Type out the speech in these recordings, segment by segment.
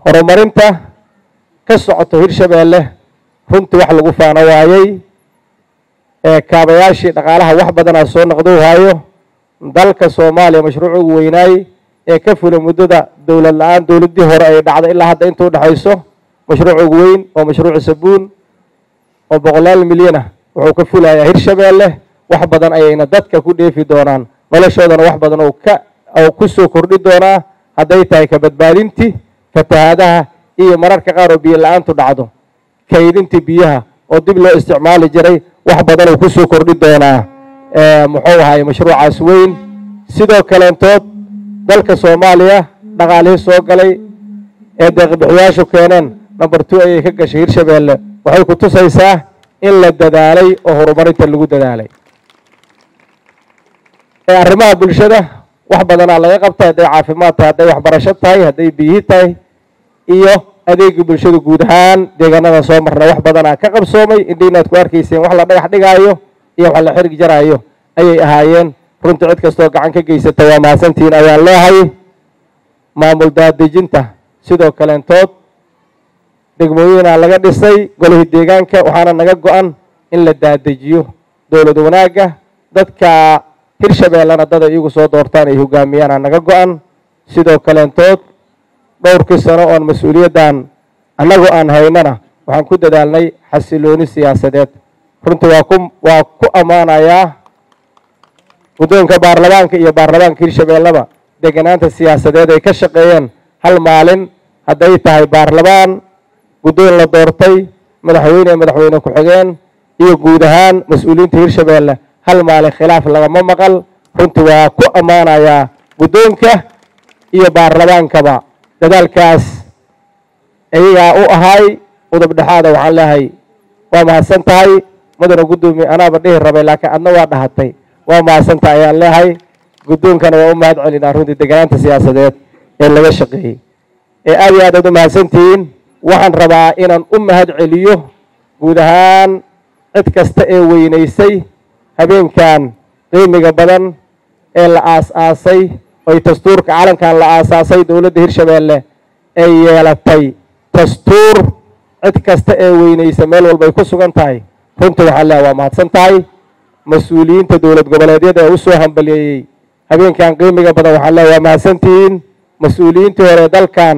horumarinta ka socoto Hirshabeelle runtii wax lagu faano waayay kaabayaashii dhaqaalaha wax badan soo noqdo haayo dalka Soomaaliya mashruuc ugu weynaay ee ka fulay muddada dawlad la'aan dawladii hore ay dhacday ilaa hadda inta u dhaxayso mashruuc ugu weyn oo mashruuc sabuun oo 100 milyan wuxuu ka fulayaa Hirshabeelle wax badan ayayna dadka ku dheefi doonaan noloshoodana wax badan oo ku soo kordhi doonaa hadday tahay ka badbaadintii fatahaadaha iyo mararka qaar oo biyo la'aantu dhacdo kaydintii biyaha oo dib loo isticmaali jiray wax badan oo ku soo kordhi doonaa muxuu ahaay mashruucaas weyn sidoo kale intood dalka Soomaaliya dhaqaalihii soo galay ee deeq-bixiyaashu keeneen number 2 ayay ka gashay Hirshabeelle waxay ku tusaysaa in la dadaalay oo horumarinta lagu dadaalay arrimaha bulshada wax badan laga qabtay haday caafimaad tahay haday waxbarasho tahay haday biyo tahay iyo adeega bulshada guud ahaan deegaanada soo marna wax badan ka qabsoomay indinaad ku arkayseen wax la dhagax dhigaayo iyo wax la xiriir jaraayo ayay ahaayeen runtii cid kastoo gacan ka geysatay waa mahadsantiin ayaan leeyahay maamul daadejinta sidoo kale intood degmooyina laga dhisay golaha deegaanka waxaana naga go'an in la daadejiyo dawlad wanaaga dadka Hirshabeellana dad iyagu soo doortaan ay hogaamiyaan naga go'an sidoo kale intood dhowrkii sano oo mas'uuliyadan anagu aan haynana waxaan ku dadaalnay xasilooni siyaasadeed runtii waa ku amaanayaa guddoonka baarlamaanka iyo baarlamaanka Hirshabeellaba deganaanta siyaasadeed ay ka shaqeeyeen hal maalin haday tahay baarlamaan guddoon la doortay madaxweyne ku xigeen iyo guud ahaan mas'uuliyiinta Hirshabeelle hal maalin khilaaf lagama maqal runtii waa ku amaanayaa guddoonka iyo baarlamaankaba dadaalkaas ayaga u ahay udub dhaxaada waxaan leeyahay waa mahadsan tahay madana gudoomiye anaaba dhihi rabay laakiin adna waa dhahatay waa mahadsan tahay ayaan leeyahay guddoonkana waa u mahad celinaa runtii deganaanta siyaasadeed ee laga shaqeeyay aad iyo aad u mahadsantihiin waxaan rabaa inaan u mahad celiyo guud ahaan cid kasta ee weynaysay habeenkan qiimiga badan ee la aasaasay oo dastuurka calankan la aasaasay dawladda Hirshabeelle ay yeelatay dastuur cid kasta ee weynaysa meel walba ay ku sugan tahay runtii waxaan leeyahay waa mahadsan tahay mas'uuliyiinta dawlad goboleedyada ee u soo hambaliyay habeenkan qiimiga badan waxaan leeyahay waa mahadsantihiin mas'uuliyiintii hore dalkan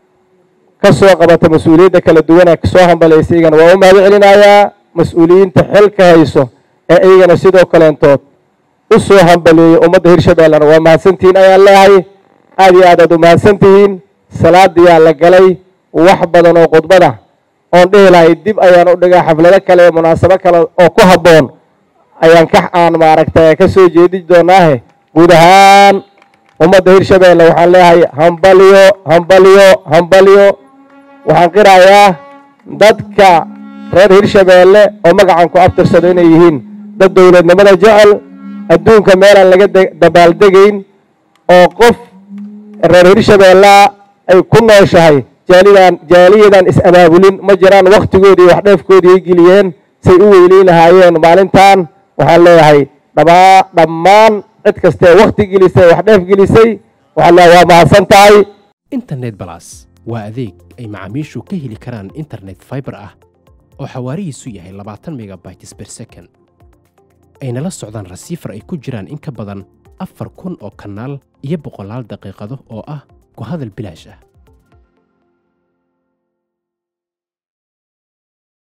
ka soo qabata mas'uuliyadda kala duwan ee soo hambaliyay igana waa u mahad celinayaa mas'uuliyiinta xilka hayso ee iyagana sidoo kale intood u soo hambaliyay ummadda Hirshabeellana waa mahadsantihiin ayaan leeyahay aad iyo aad u mahadsantihiin salaadiyaa la galay wax badan oo khudbada oon dhihi lahay dib ayaan u dhigaa xaflado kale munaasabo kale oo ku habboon ayaan maaragtay ka soo jeedi doonaahe guud ahaan ummadda Hirshabeelle waxaan leeyahay hambaliyo waxaan qirayaa dadka reer Hirshabeelle oo magacan ku abtirsado inay yihiin dad dawladnimada jecel adduunka meel aan laga dabaaldegayn oo qof reer Hirshabeelle ay ku nooshahay jaaliyadan is-abaabulin ma jiraan waqtigoodii wax dheefkoodii ay geliyeen say u weyleyn lahaayeen maalintan waxaan leeyahay dhammaan cid kasta waqti gelisay wax dheef gelisay waxaan leeyahay waa mahadsan tahay internet plus waa adeeg ay macaamiishu ka heli karaan internet fiber ah oo xawaarihiisu yahay 20 megabytes per second ayna la socdaan receiver ay ku jiraan in ka badan 4,000 oo kanaal iyo 100 daqiiqado oo ah ku hadal bilaash ah